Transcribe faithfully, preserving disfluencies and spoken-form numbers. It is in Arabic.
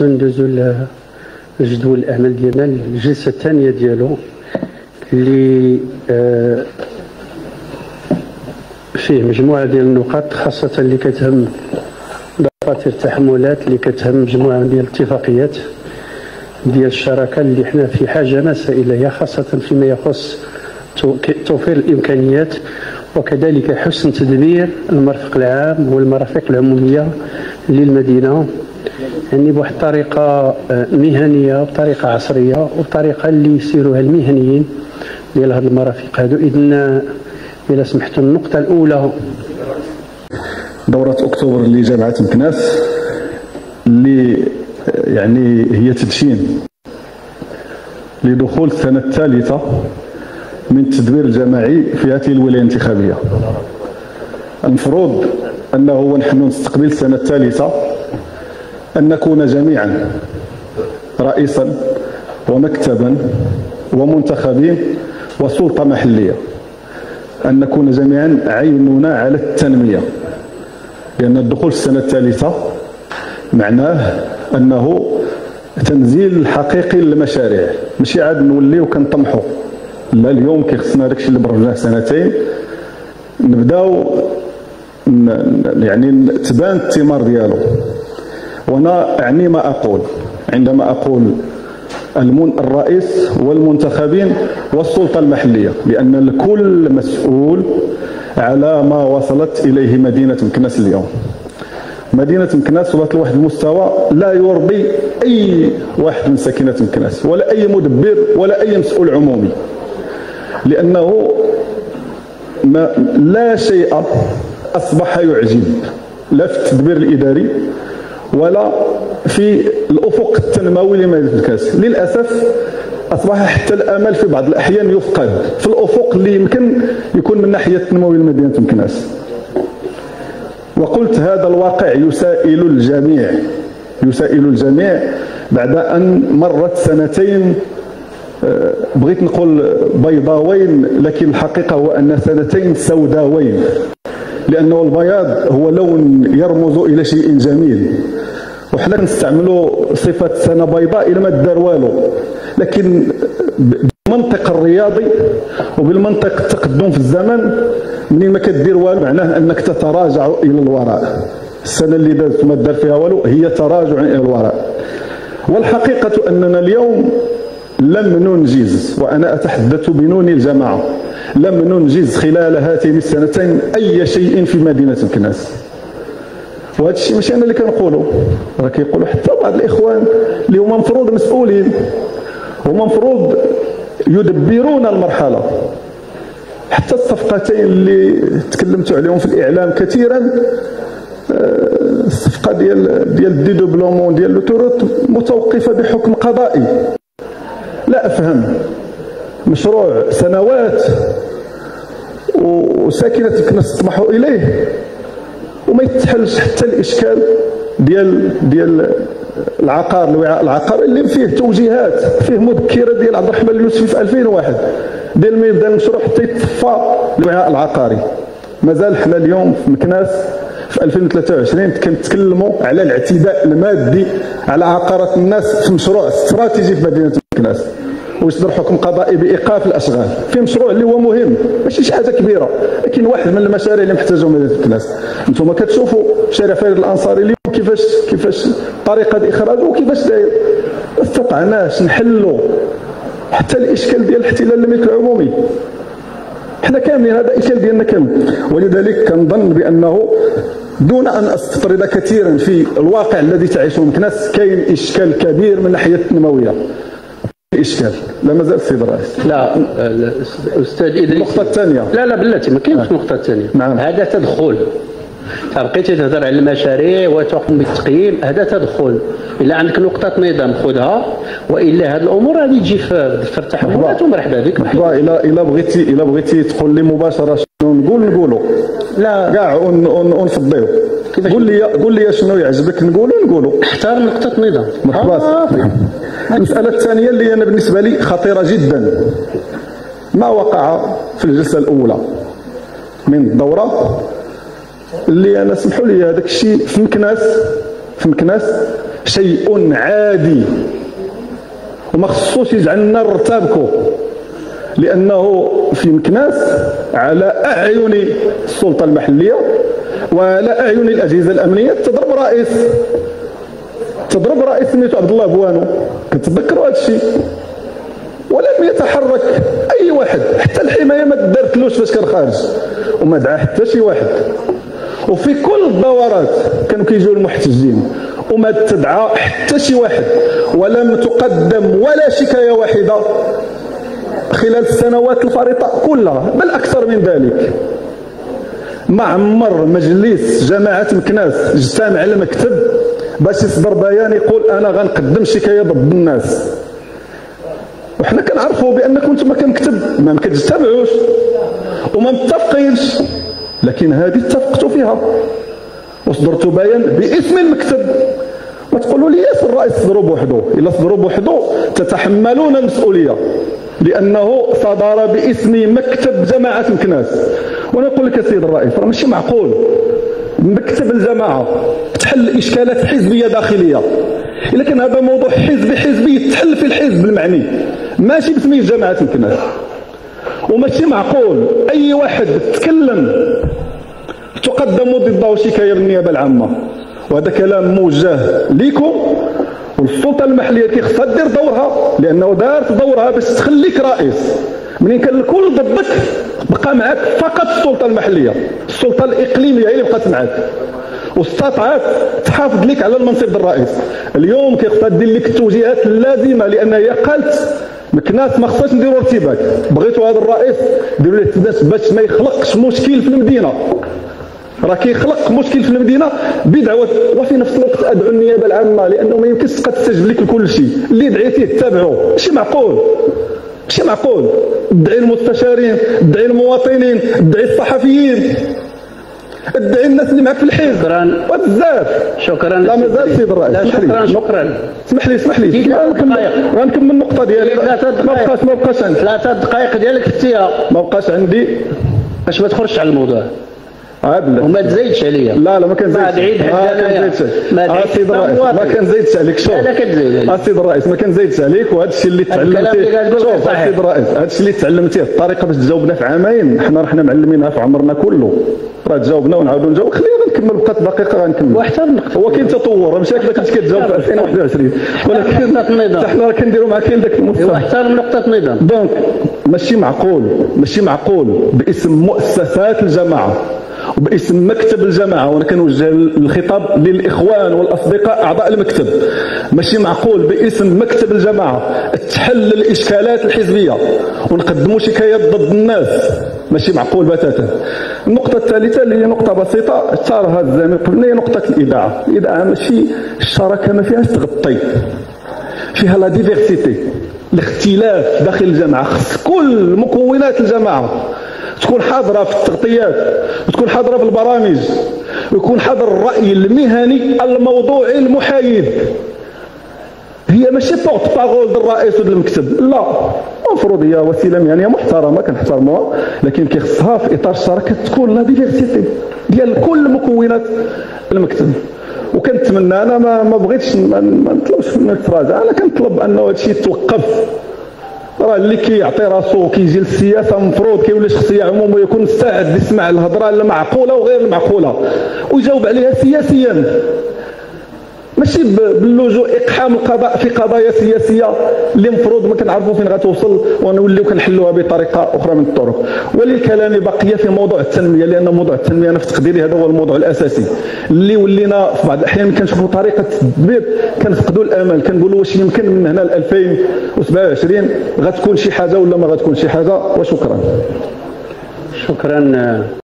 ندوزو لجدول الاعمال ديالنا الجلسه الثانيه ديالو اللي آه فيه مجموعه ديال النقاط خاصه اللي كتهم دفاتر التحملات اللي كتهم مجموعه ديال الاتفاقيات ديال الشراكه اللي حنا في حاجه ماسه اليها، خاصه فيما يخص توفير الامكانيات وكذلك حسن تدبير المرفق العام والمرافق العموميه للمدينه، يعني بواحد الطريقه مهنيه وبطريقه عصريه وبطريقه اللي يسيروها المهنيين ديال هاد المرافق هادو. اذن الى سمحتوا النقطه الاولى دوره اكتوبر لجامعه مكناس اللي يعني هي تدشين لدخول السنه الثالثه من التدبير الجماعي في هذه الولايه الانتخابيه. المفروض انه ونحن نستقبل السنه الثالثه أن نكون جميعا رئيسا ومكتبا ومنتخبين وسلطة محلية، أن نكون جميعا عيننا على التنمية، لأن الدخول السنة الثالثة معناه أنه تنزيل حقيقي للمشاريع، ماشي عاد نوليو كنطمحوا، لا اليوم كيخصنا داكشي اللي برجناه سنتين نبداو يعني تبان الثمار ديالو. وانا اعني ما اقول عندما اقول الرئيس والمنتخبين والسلطه المحليه، لان الكل مسؤول على ما وصلت اليه مدينه مكناس اليوم. مدينه مكناس وصلت لواحد المستوى لا يرضي اي واحد من ساكنه مكناس ولا اي مدبر ولا اي مسؤول عمومي، لانه ما لا شيء اصبح يعجب لا في التدبير الاداري ولا في الافق التنموي لمدينه مكناس. للاسف اصبح حتى الامل في بعض الاحيان يفقد في الافق اللي يمكن يكون من ناحيه التنموي لمدينه مكناس. وقلت هذا الواقع يسائل الجميع يسائل الجميع بعد ان مرت سنتين، بغيت نقول بيضاوين لكن الحقيقه هو ان سنتين سوداوين، لانه البياض هو لون يرمز الى شيء جميل، وحنا كنستعملوا صفه سنه بيضاء الى ما دار والو، لكن بالمنطق الرياضي وبالمنطق التقدم في الزمن منين ما كدير والو معناه انك تتراجع الى الوراء. السنه اللي دازت ما دار فيها والو هي تراجع الى الوراء. والحقيقه اننا اليوم لم ننجز، وانا اتحدث بنون الجماعه، لم ننجز خلال هاتين السنتين اي شيء في مدينه مكناس. وهذا الشيء ماشي انا اللي كنقولوا، راه كيقولوا حتى بعض الاخوان اللي هما مفروض مسؤولين، هما مفروض يدبرون المرحله. حتى الصفقتين اللي تكلمتوا عليهم في الاعلام كثيرا، الصفقه ديال ديال الدي دوبلومون ديال لوتوروت متوقفه بحكم قضائي. لا افهم مشروع سنوات وساكنه مكناس تطمحوا اليه وما يتحلش حتى الاشكال ديال ديال العقار، الوعاء العقاري اللي فيه توجيهات، فيه مذكره ديال عبد الرحمن اليوسفي في ألفين وواحد ديال ما يبدا المشروع حتى يتصفى الوعاء العقاري. مازال حنا اليوم في مكناس في ألفين وثلاثة وعشرين كنتكلموا على الاعتداء المادي على عقارات الناس في مشروع استراتيجي في مدينه مكناس، ويصدر حكم قضائي بايقاف الاشغال في مشروع اللي هو مهم، ماشي شي حاجه كبيره، لكن واحد من المشاريع اللي محتاجهم مدينه مكناس. انتم كتشوفوا شارع فريد الانصاري اليوم كيفاش كيفاش طريقه اخراجه وكيفاش داير. ما استطعناش نحلوا حتى الاشكال ديال الاحتلال الملك العمومي. حنا كاملين هذا اشكال ديالنا كامل، ولذلك كنظن بانه دون ان استطرد كثيرا في الواقع الذي تعيشه مكناس كاين اشكال كبير من الناحيه التنمويه. اشكال لا مازال السيد الرئيس. لا استاذ ادريس، النقطه الثانيه لا لا بلاتي ما كاينش النقطه الثانيه. نعم. هذا تدخل، بقيتي تهضر على المشاريع وتقوم بالتقييم، هذا تدخل. الا عندك نقطه نظام خذها، والا هذه الامور هذه تجي في دفتر التحملات ومرحبا بك. مرحبا. الا الا بغيتي الا بغيتي تقول لي مباشره شنو نقول نقولوا، لا كاع ونفضيو. قول لي قول لي شنو يعجبك نقولوا نقولوا، اختار نقطه نظام. مرحبا. آه. المساله الثانيه اللي انا بالنسبه لي خطيره جدا، ما وقع في الجلسه الاولى من الدوره اللي انا سمحوا لي هذاك الشيء في مكناس في مكناس شيء عادي وما خصوش يجعلنا نرتبكوا، لأنه في مكناس على أعين السلطة المحلية وعلى أعين الأجهزة الأمنية تضرب رئيس تضرب رئيس سميتو عبد الله بوانو، كتذكروا هذا الشيء، ولم يتحرك أي واحد، حتى الحماية ما دارتلوش فاش كان خارج وما دعا حتى شي واحد. وفي كل الدورات كانوا كيجيو المحتجين وما تدعى حتى شي واحد، ولم تقدم ولا شكاية واحدة خلال السنوات الفارطة كلها، بل أكثر من ذلك. ما عمر مجلس جماعة مكناس اجتمع على المكتب باش يصدر بيان يقول أنا غنقدم شكاية ضد الناس، وحنا كنعرفوا بأنكم نتوما كمكتب ما كتجتمعوش وما متفقينش، لكن هذه اتفقتوا فيها وصدرتوا بيان باسم المكتب. ما تقولوا لي ياس الرئيس صدروا بوحدو، الا صدروا بوحدو تتحملون المسؤوليه، لانه صدر باسم مكتب جماعه مكناس. وانا نقول لك يا سيد الرئيس راه ماشي معقول مكتب الجماعه تحل اشكالات حزبيه داخليه، الا كان هذا موضوع حزبي حزبي تحل في الحزب المعني ماشي بسميه جماعه مكناس. وماشي معقول اي واحد تكلم تقدم ضده شكايه للنيابه العامه، وهذا كلام موجه لكم والسلطه المحليه كي خصها دير دورها، لانه دارت دورها باش تخليك رئيس. منين كان الكل ضدك بقى معك فقط السلطه المحليه، السلطه الاقليميه هي اللي بقات معك واستطاعت تحافظ لك على المنصب ديال الرئيس. اليوم كي خصها دير لك التوجيهات اللازمه، لان هي قالت مكناس ما خصهاش نديروا ارتباك، بغيتوا هذا الرئيس ديروا له ارتباك باش ما يخلقش مشكل في المدينه. راه كيخلق مشكل في المدينه بدعوه، وفي نفس الوقت ادعو النيابه العامه، لانه ما يمكنش تبقى تستجب لك لكل شيء اللي دعيتيه تتابعوا. ماشي معقول ماشي معقول تدعي المستشارين، تدعي المواطنين، تدعي الصحفيين، تدعي الناس اللي معك في الحزب. شكرا وبزاف. شكرا. لا مازال سيد الرئيس. لا شكرا شكرا. اسمح لي اسمح لي غنكمل النقطه ديالي. ما بقاش ما بقاش عندي ثلاثه دقائق ديالك فتيها. ما بقاش عندي باش ما تخرجش على الموضوع عاد وما تزيدش عليا. لا لا ما كنزيدش. بعد عيد حدانا ما سيد الرئيس ما كنزيدش عليك. شوف لا كتزيد سيد الرئيس ما كنزيدش عليك، وهذا الشيء اللي تعلمتيه. شوف سيد الرئيس هذا الشيء اللي تعلمتيه الطريقه باش تجاوبنا في عامين حنا رحنا معلمينها في عمرنا كله، راه تجاوبنا ونعاودوا نجاوب. خلينا نكمل بقات دقيقه غنكمل. وحتى النقطه هو كاين تطور ماشي هكذا كنت كتجاوب في ألفين وواحد وعشرين، ولكن حنا راه كنديروا مع كاين داك المستوى. واحترم نقطه النظام. دونك ماشي معقول ماشي معقول باسم مؤسسات الجماعه وباسم مكتب الجماعه، وانا كنوجه الخطاب للاخوان والاصدقاء اعضاء المكتب، ماشي معقول باسم مكتب الجماعه تحل الاشكالات الحزبيه ونقدموا شكايات ضد الناس، ماشي معقول بتاتا. النقطه الثالثه اللي هي نقطه بسيطه ثارها الزميل قبل، هي نقطه الاذاعه. الاذاعه ماشي الشراكه ما فيهاش تغطي، فيها لا ديفيرسيتي، الاختلاف داخل الجماعه. خص كل مكونات الجماعه تكون حاضره في التغطيات وتكون حاضره في البرامج ويكون حاضر الراي المهني الموضوعي المحايد. هي ماشي بورت بارول ديال الرئيس وديال المكتب، لا، المفروض هي وسيله مهنيه محترمه كنحترموها، لكن كيخصها في اطار الشراكه تكون لا ديفيرسيتي ديال كل مكونات المكتب. وكنتمنى انا ما ما بغيتش ما نطلبش منه التراجع، انا كنطلب انه هذا الشيء يتوقف. راه اللي كيعطي راسو كيجي للسياسه المفروض كيولي شخصيه عموميه يكون مستعد يسمع الهضره المعقوله وغير المعقوله ويجاوب عليها سياسيا، ماشي باللجوء اقحام القضاء في قضايا سياسيه اللي المفروض ما كنعرفوا فين غتوصل ونوليو كنحلوها بطريقه اخرى من الطرق. وللكلام بقيه في موضوع التنميه، لان موضوع التنميه انا في تقديري هذا هو الموضوع الاساسي اللي ولينا في بعض الاحيان كنشوفوا طريقه التدبير كنفقدوا الامل، كنقولوا واش يمكن من هنا ل ألفين وسبعة وعشرين غتكون شي حاجه ولا ما غتكون شي حاجه. وشكرا. شكرا.